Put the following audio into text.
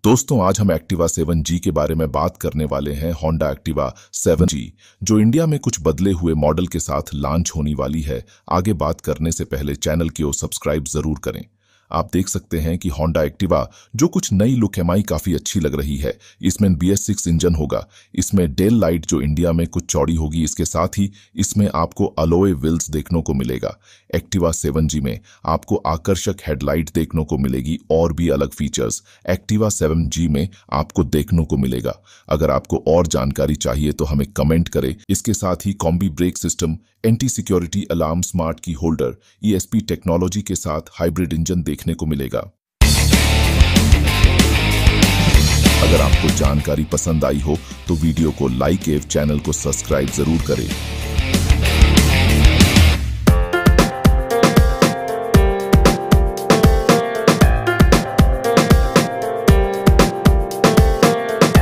दोस्तों आज हम एक्टिवा 7G के बारे में बात करने वाले हैं। होंडा एक्टिवा 7G जो इंडिया में कुछ बदले हुए मॉडल के साथ लॉन्च होने वाली है। आगे बात करने से पहले चैनल को सब्सक्राइब जरूर करें। आप देख सकते हैं कि होंडा एक्टिवा जो कुछ नई लुक एमआई काफी अच्छी लग रही है। इसमें BS6 इंजन होगा। इसमें टेल लाइट जो इंडिया में कुछ चौड़ी होगी, इसके साथ ही इसमें आपको अलॉय व्हील्स देखने को मिलेगा। एक्टिवा 7G में आपको आकर्षक हेडलाइट देखने को मिलेगी और भी अलग फीचर्स एक्टिवा 7G में आपको देखने को मिलेगा। अगर आपको और जानकारी चाहिए तो हमें कमेंट करें। इसके साथ ही combi brake system, anti security alarm, smart key holder, ESP technology के साथ हाइब्रिड इंजन देखने को मिलेगा। अगर आपको जानकारी पसंद आई हो तो वीडियो को लाइक एवं चैनल को सब्सक्राइब जरूर करें।